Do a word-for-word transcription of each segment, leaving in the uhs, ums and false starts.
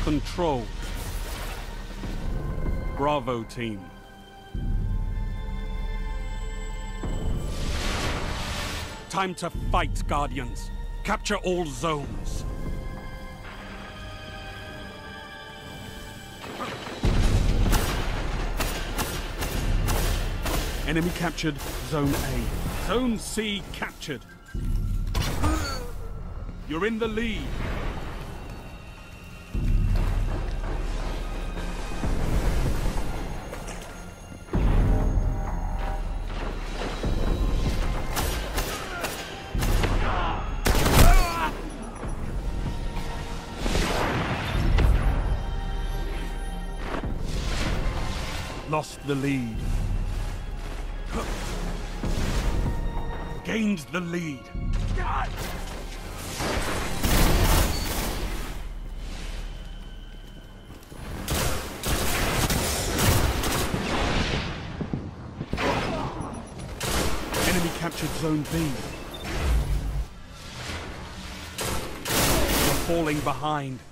control. Bravo team. Time to fight, Guardians. Capture all zones. Enemy captured Zone A. Zone C captured. You're in the lead. Lost the lead. Gained the lead. Enemy captured Zone B. We're falling behind.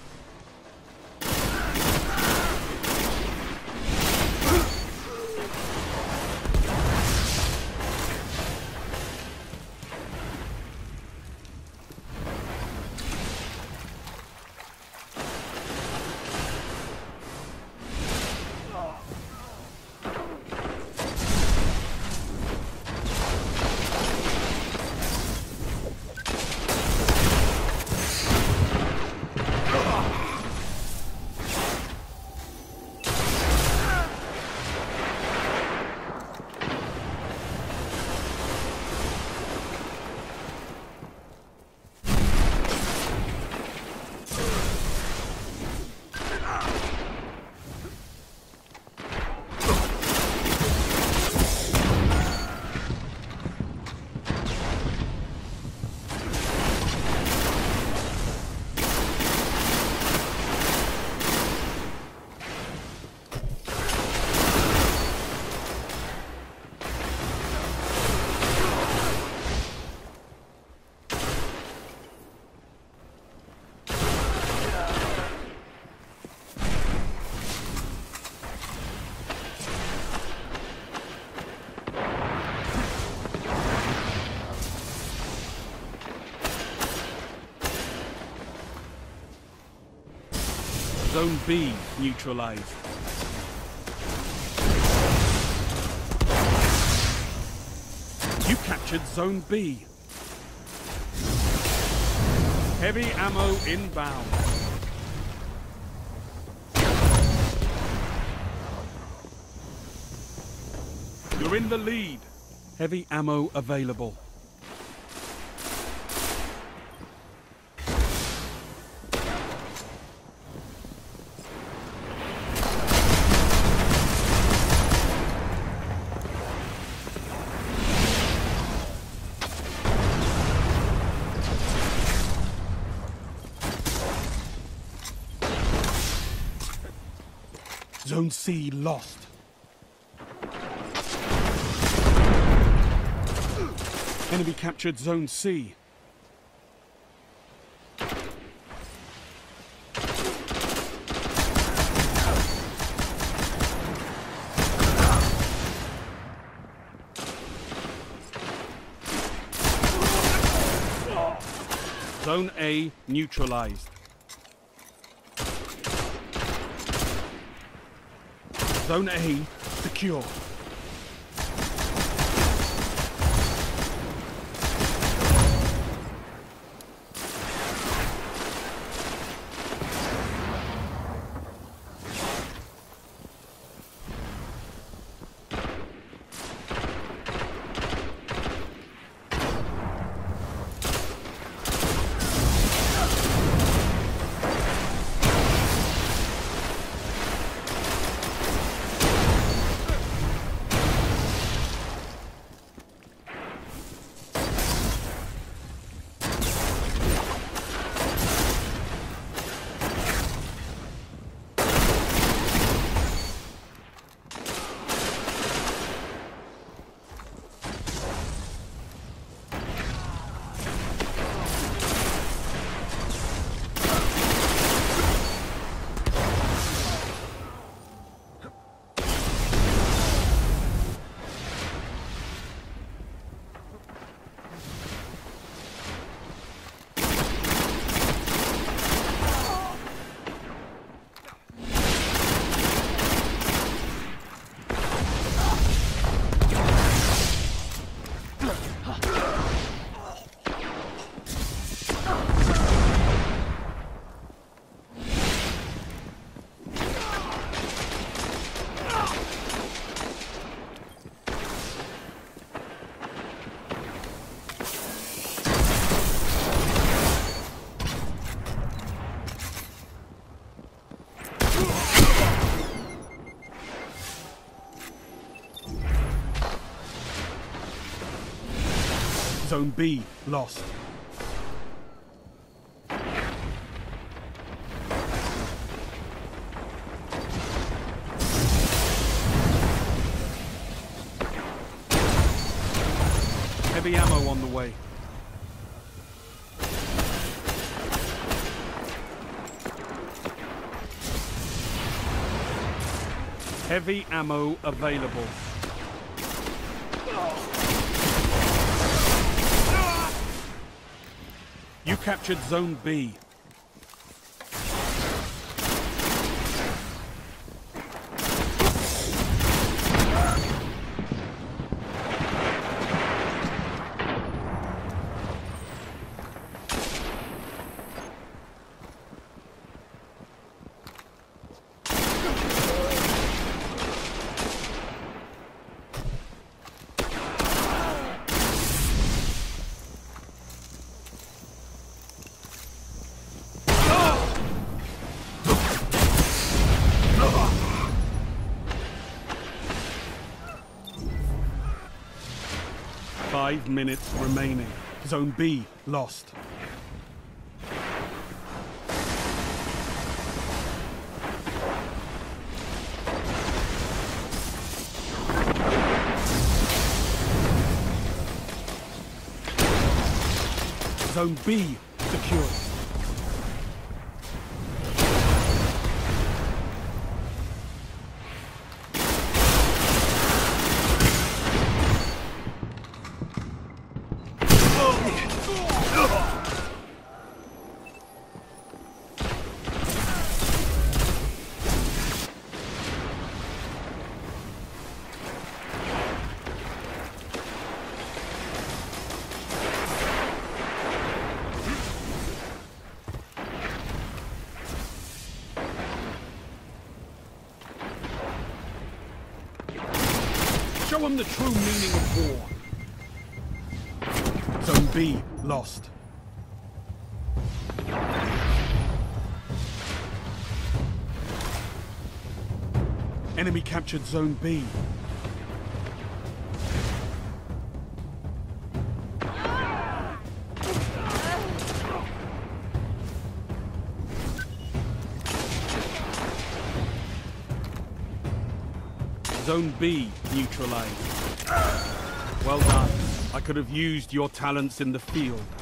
Zone B neutralized. You captured Zone B. Heavy ammo inbound. You're in the lead. Heavy ammo available. Zone C lost. Enemy captured Zone C. Zone A neutralized. Zone A secure. Zone B lost. Heavy ammo on the way. Heavy ammo available. You captured Zone B. Five minutes remaining. Zone B lost. Zone B secured. Show them the true meaning of war. Zone B lost. Enemy captured Zone B. Zone B neutralized. Well done. I could have used your talents in the field.